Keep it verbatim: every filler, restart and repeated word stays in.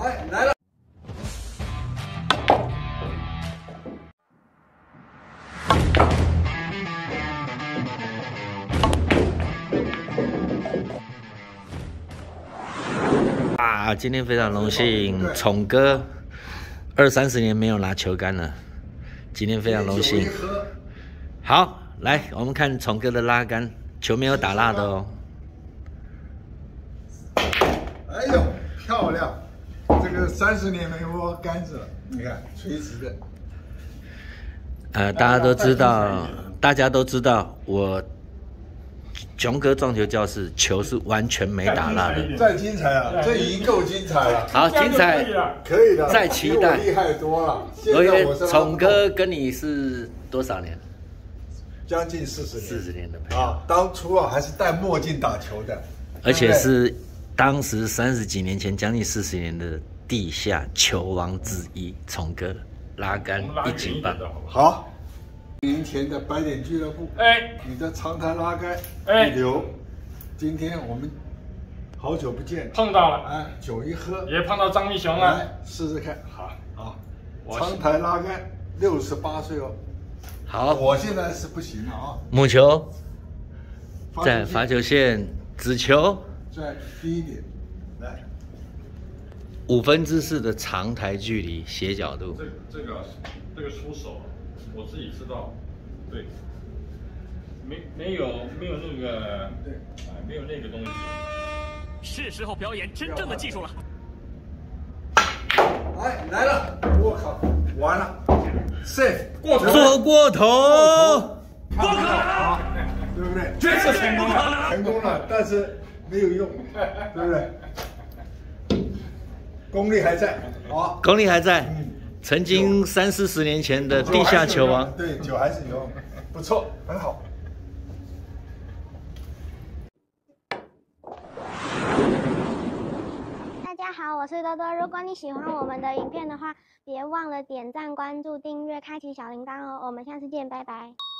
哎，来了。 啊，今天非常荣幸，宠哥二三十年没有拿球杆了，今天非常荣幸。好，来，我们看宠哥的拉杆，球没有打蜡的哦。 哎呦，漂亮！这个三十年没摸杆子了，你看垂直的。 呃，大家都知道，大家都知道，我熊哥撞球教室球是完全没打蜡的。 再精彩啊！这已经够精彩了。 好，精彩， 可以的， 再期待。 厉害多了。 所以宠哥跟你是多少年？ 将近四十年。 四十年的朋友啊，当初啊还是戴墨镜打球的， 而且是当时三十几年前，将近四十年的地下球王之一，宠哥拉杆一级棒。 好。年前的白点俱乐部，哎，你的长台拉杆一流。今天我们好久不见， 碰到了， 哎，酒一喝， 也碰到张立雄了， 来试试看。好，好，长台拉杆六十八岁哦。 好， 我现在是不行了啊。 母球在罚球线，子球再低一点，来， 五分之四的长台距离，斜角度。 这这个这个出手。我自己知道，对，没没有没有那个，对，哎，没有那个东西。 是时候表演真正的技术了。 哎，来了！我靠，完了 ，safe 过头， 做过头， 过头啊，对不对？ 这次成功了， 成功了，但是没有用，对不对？功力还在，好， 功力还在。嗯，曾经三四十年前的地下球王， 对，酒还是有，不错，很好。 大家好，我是多多。如果你喜欢我们的影片的话，别忘了点赞、关注、订阅、开启小铃铛哦。我们下次见，拜拜。